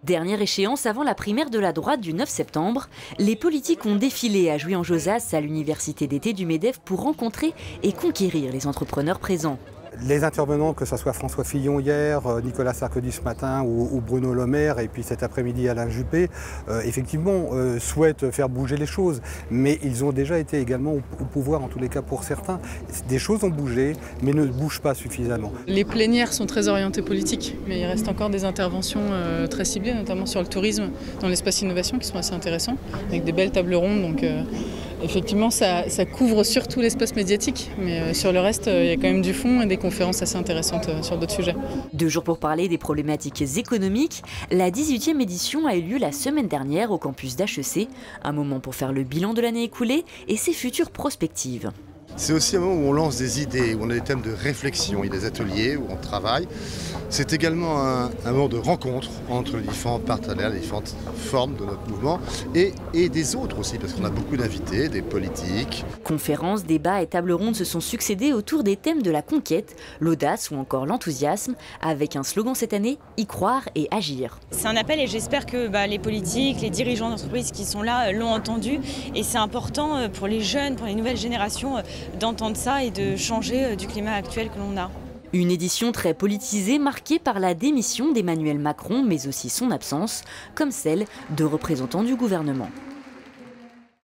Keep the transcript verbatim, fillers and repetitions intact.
Dernière échéance avant la primaire de la droite du neuf septembre, les politiques ont défilé à Jouy-en-Josas à l'université d'été du MEDEF pour rencontrer et conquérir les entrepreneurs présents. Les intervenants, que ce soit François Fillon hier, Nicolas Sarkozy ce matin ou, ou Bruno Le Maire et puis cet après-midi Alain Juppé, euh, effectivement euh, souhaitent faire bouger les choses. Mais ils ont déjà été également au, au pouvoir, en tous les cas pour certains. Des choses ont bougé, mais ne bougent pas suffisamment. Les plénières sont très orientées politiques, mais il reste encore des interventions euh, très ciblées, notamment sur le tourisme, dans l'espace innovation, qui sont assez intéressants, avec des belles tables rondes. Donc, euh, effectivement, ça, ça couvre surtout l'espace médiatique, mais euh, sur le reste, euh, il y a quand même du fond et des conférences assez intéressantes euh, sur d'autres sujets. Deux jours pour parler des problématiques économiques, la dix-huitième édition a eu lieu la semaine dernière au campus d'H E C, un moment pour faire le bilan de l'année écoulée et ses futures perspectives. C'est aussi un moment où on lance des idées, où on a des thèmes de réflexion, il y a des ateliers où on travaille. C'est également un, un moment de rencontre entre les différents partenaires, les différentes formes de notre mouvement et, et des autres aussi, parce qu'on a beaucoup d'invités, des politiques. Conférences, débats et tables rondes se sont succédés autour des thèmes de la conquête, l'audace ou encore l'enthousiasme, avec un slogan cette année, y croire et agir. C'est un appel et j'espère que bah, les politiques, les dirigeants d'entreprises qui sont là l'ont entendu. Et c'est important pour les jeunes, pour les nouvelles générations, d'entendre ça et de changer du climat actuel que l'on a. Une édition très politisée marquée par la démission d'Emmanuel Macron, mais aussi son absence, comme celle de représentants du gouvernement.